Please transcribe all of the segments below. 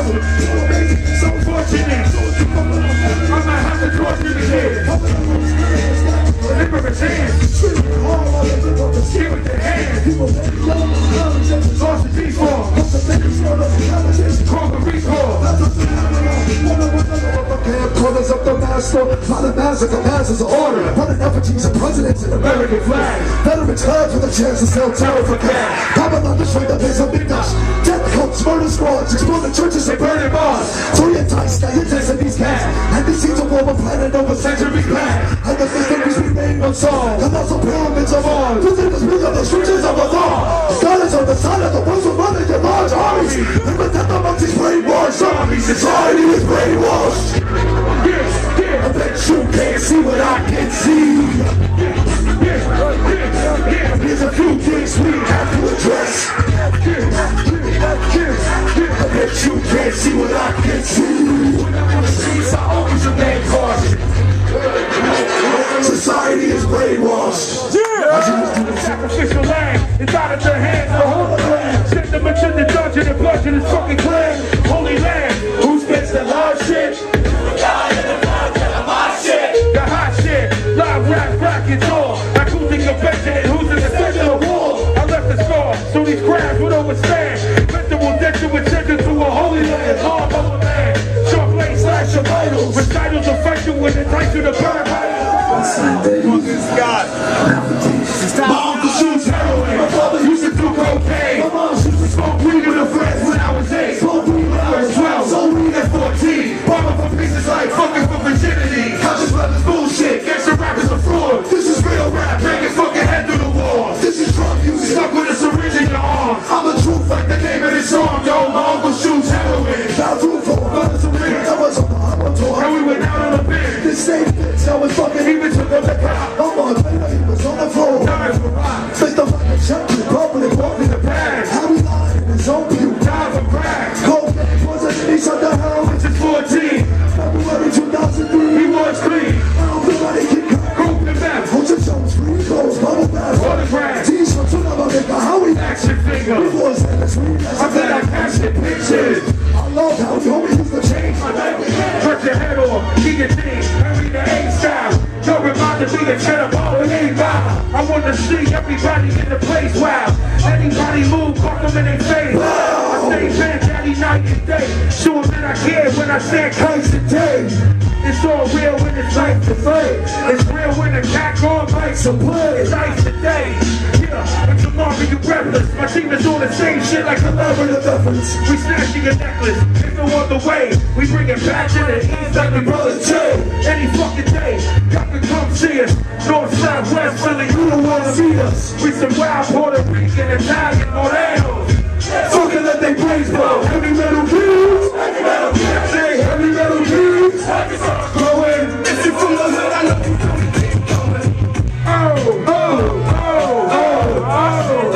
struggle. So fortunate. I might have to torture the head. Deliver his hands. Give with the hands. Lost the default. Call the recall. Colors up the master, not a massacre, passes an order. Running effigies of presidents and American flags. Veterans clad for the chance to sell terror for cash. Babylon destroyed the base of Mikdash. Death cults, murder squads, exploding churches and burning bars. So you entice, now you're testing these cats. And these seeds of war were planted over centuries back. And the mysteries remain unsolved. And also pyramids of Mars. Visitors beyond the stretches of a law. Scholars on the side of the ones who run in your large armies. And with death amongst these brainwashed zombies, society is brainwashed. I bet you can't see what I can see. Here's a few things we have to address. I bet you can't see what I can see. When I'm on the streets, I always remain cautious. Society is brainwashed. The sacrificial lamb is out of their hands. The whole land. Send them into the dungeon and bludgeon his fucking clan. Holy land, who spends the live shit? Live rap, brackets all. Acoustic convention and who's in the center of the wall. I left the scar, so these crabs would overstand. Ritual denture would send us to a holy land. Hard over man, sharp blade slash your vitals. Recitals affect you when it entice you to burn My uncle shoots heroin. My father used to do cocaine. My mom used to smoke weed with her friends when I was 8. Smoke weed when I was 12. Sold weed at 14. Bombing for pieces like fucking for virginity. Conscious brothers bullshit. Gangsta rappers are fraud. This is real rap. Bang your fucking head through the wall. This is drug music. Stuck with a syringe in your arm. I'm the truth like the name of this song, yo. My uncle shoots heroin. Found through for a syringe. I was on the tour. And we went out on a bench. This same bitch, I was fucking even took up the cop. I'm on later, he was on the floor. Time for rock. Fixed up like a champion. Bubbling, walking the bag. How we lying in his own view. Time for crack. Cold game wasn't in each other. Heroin since 14. February 2003. He was clean. I don't feel like he can cope the map. Hold your Jones, free clothes, bubble bath. Autograph. T-shirts, you'll never make a Howie action figure. Before it's that sweet. I bet I passion pictures. I love how you always used to change my language. Cut your head off, keep your thing, hurry the A-style. Don't remind me to get up all the way by. I want to see everybody in the place, wow. Anybody move, fuck them in their face. I stay bent daddy night and day. Sure that I care when I stand close to day. It's all real when it's life to play. It's real when the cat gon' bite some blood. It's ice today. Yeah, and tomorrow you breathless. My team is on the same shit like 11 of efforts. We snatching your necklace, there's no other way. We bring it back to the east like the brothers Jay. Any fucking day, y'all can come see us. North, south, west, Philly, you don't wanna see us. We some wild Puerto Rican, Italian, Morenos. Fucking let they brains blow. Heavy metal keys. Heavy metal keys. Say heavy metal keys. Going. If you from the hood, I know you coming. Oh, oh, oh, oh, oh, oh,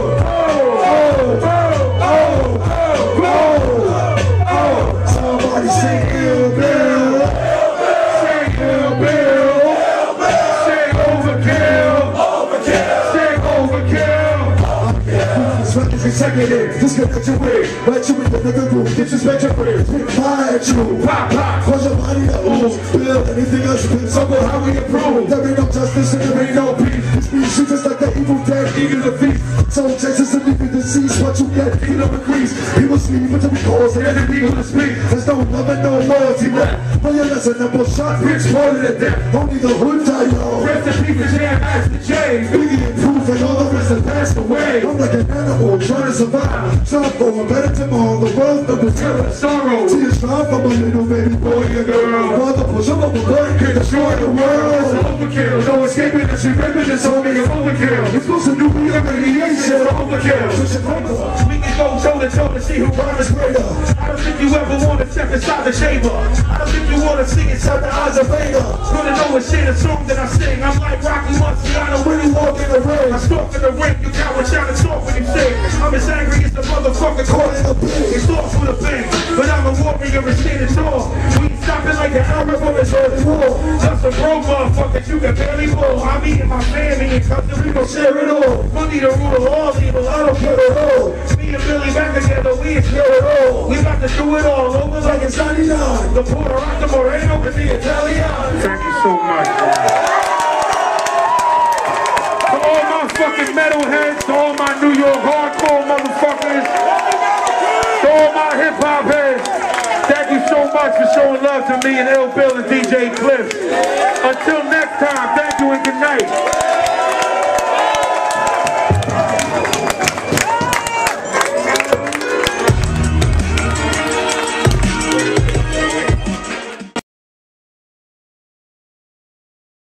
oh, oh, somebody say Ill Bill. Say Ill Bill. Say overkill. Overkill. Say overkill. Executive, disconnect your way. Let you in the living room, disrespect your prayers. Fire at you, pop, pop, cause your body to ooze. Build anything else, build something how we improve. There ain't no justice and there ain't no peace. This species just like the evil dead, eating the feast. So Texas and leaving deceased, what you get, eating up a crease. People sleep until we cause the other people to speak. There's no love and no loyalty left. For your lesson, number shot, bitch, more than death. Only the hood die, yo. Rest in peace, the jam, Master J. Biggie and proof and all the rest have passed away. I'm like an animal trying to survive. Strive for a better tomorrow. The world of the terror and sorrow. See you strive from a little baby boy and girl. Mother push up a bird can destroy the world. It's overkill. No escaping this. Remember this only an overkill. It's supposed to do nuclear radiation. Overkill. We can go toe to toe to see who rhymes greater. I don't think you ever want to step inside the chamber. I don't think you want to see inside the eyes of Vader. Gonna know what shit a song that I sing. I'm like Rocky Muncie. I don't really walk in the ring. I stalk in the ring. You coward trying to talk when you sing. I'm as angry as the motherfucker caught in a pig. It starts with a bang, but I'm a warrior and standing tall. We ain't stopping like the Arab on this earth war. Just a broke motherfuckers you can barely pull. I'm eating my family and cousin, we gon' share it all. Money to rule all evil, I don't care at all. Me and Billy back together, we show it all. We about to do it all over like it's 99. The Puerto Rico, Moreno, and the Italian. Thank you so much. To all my fucking metalheads, to all my New York hardcore motherfuckers, to all my hip hop heads, thank you so much for showing love to me and Ill Bill and DJ Clips. Until next time, thank you and good night.